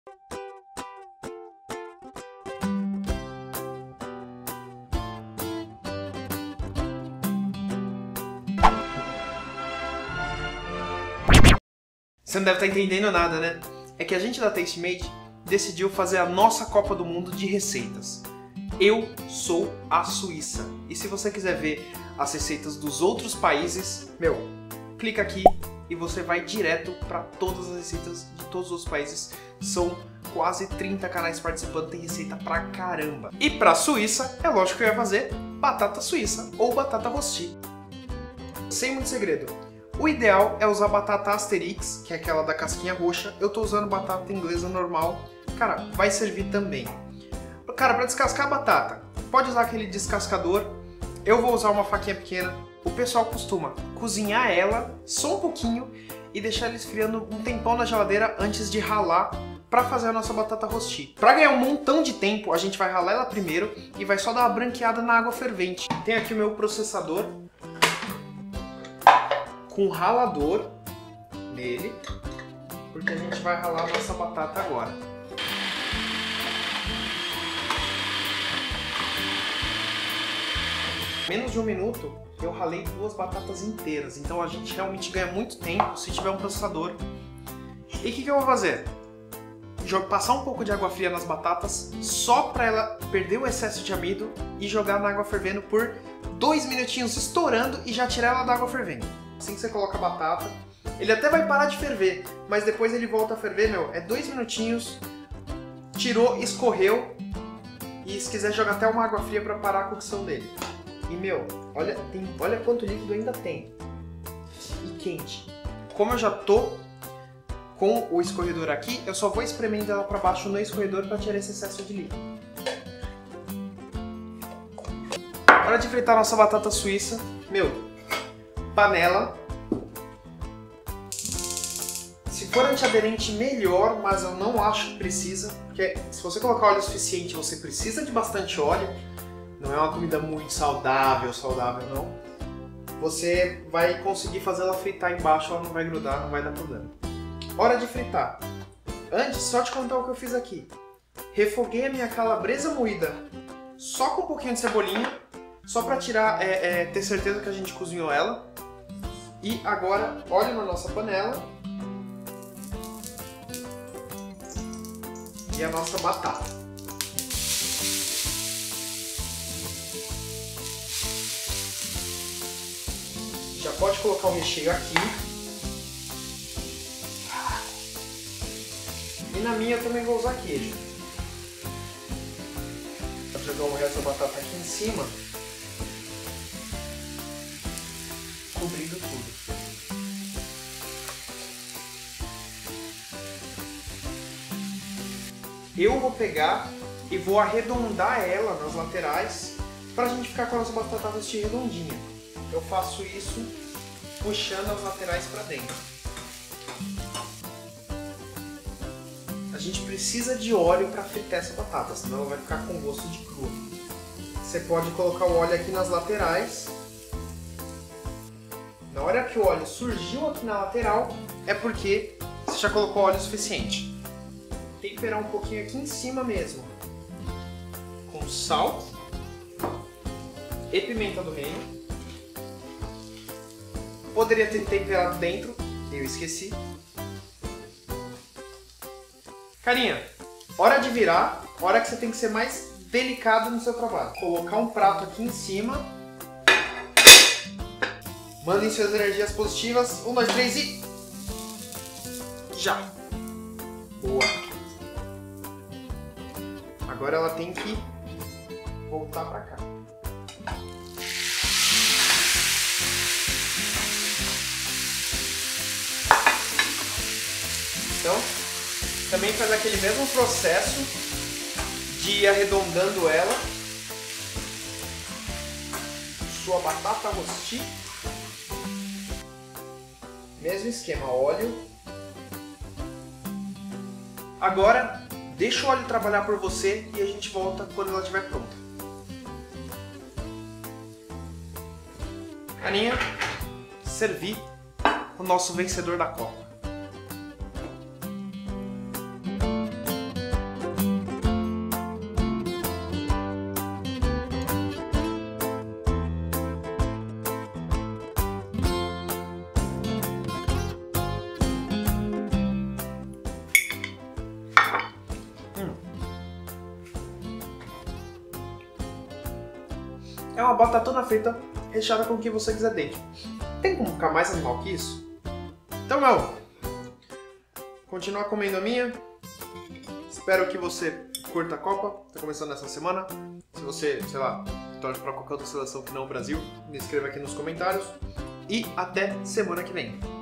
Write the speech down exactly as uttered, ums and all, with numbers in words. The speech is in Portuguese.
Você não deve estar entendendo nada, né? É que a gente da Tastemade decidiu fazer a nossa Copa do Mundo de receitas. Eu sou a Suíça. E se você quiser ver as receitas dos outros países, meu, clica aqui e você vai direto para todas as receitas de todos os países. São quase trinta canais participando, tem receita pra caramba. E pra Suíça, é lógico que eu ia fazer batata suíça ou batata rosti. Sem muito segredo. O ideal é usar batata Asterix, que é aquela da casquinha roxa. Eu tô usando batata inglesa normal. Cara, vai servir também. Cara, para descascar a batata, pode usar aquele descascador. Eu vou usar uma faquinha pequena. O pessoal costuma cozinhar ela só um pouquinho e deixar ela esfriando um tempão na geladeira antes de ralar para fazer a nossa batata rosti. Para ganhar um montão de tempo, a gente vai ralar ela primeiro e vai só dar uma branqueada na água fervente. Tem aqui o meu processador com ralador nele, porque a gente vai ralar a nossa batata agora. Menos de um minuto eu ralei duas batatas inteiras, então a gente realmente ganha muito tempo se tiver um processador. E o que, que eu vou fazer? Passar um pouco de água fria nas batatas, só para ela perder o excesso de amido, e jogar na água fervendo por dois minutinhos estourando e já tirar ela da água fervendo. Assim que você coloca a batata, ele até vai parar de ferver, mas depois ele volta a ferver, meu, é dois minutinhos, tirou, escorreu, e se quiser jogar até uma água fria para parar a cocção dele. E meu, olha, tem, olha quanto líquido ainda tem. E quente. Como eu já tô com o escorredor aqui, eu só vou espremendo ela para baixo no escorredor para tirar esse excesso de líquido. Hora de fritar nossa batata suíça. Meu, panela. Se for antiaderente, melhor, mas eu não acho que precisa, porque se você colocar óleo suficiente, você precisa de bastante óleo. Não é uma comida muito saudável, saudável não. Você vai conseguir fazer ela fritar embaixo, ela não vai grudar, não vai dar problema. Hora de fritar. Antes, só te contar o que eu fiz aqui. Refoguei a minha calabresa moída só com um pouquinho de cebolinha, só para tirar, é, é, ter certeza que a gente cozinhou ela. E agora, óleo na nossa panela. E a nossa batata. Já pode colocar o recheio aqui. E na minha eu também vou usar queijo. Vou jogar o resto da batata aqui em cima, cobrindo tudo. Eu vou pegar e vou arredondar ela nas laterais para a gente ficar com a nossa batata rosti redondinha. Eu faço isso puxando as laterais para dentro. A gente precisa de óleo para fritar essa batata, senão ela vai ficar com gosto de cru. Você pode colocar o óleo aqui nas laterais. Na hora que o óleo surgiu aqui na lateral, é porque você já colocou óleo suficiente. Temperar um pouquinho aqui em cima mesmo, com sal e pimenta do reino. Poderia ter temperado dentro, eu esqueci. Carinha, hora de virar, hora que você tem que ser mais delicado no seu trabalho. Colocar um prato aqui em cima. Mandem suas energias positivas. Um, dois, três e... já! Boa! Agora ela tem que voltar pra cá. Então, também faz aquele mesmo processo de ir arredondando ela. Sua batata rosti. Mesmo esquema, óleo. Agora, deixa o óleo trabalhar por você e a gente volta quando ela estiver pronta. Aninha, servi o nosso vencedor da Copa. é uma batatona frita recheada com o que você quiser dentro. Tem como ficar mais animal que isso? Então, meu, continuar comendo a minha. Espero que você curta a Copa. Tá começando essa semana. Se você, sei lá, torce para qualquer outra seleção que não o Brasil, me escreva aqui nos comentários. E até semana que vem.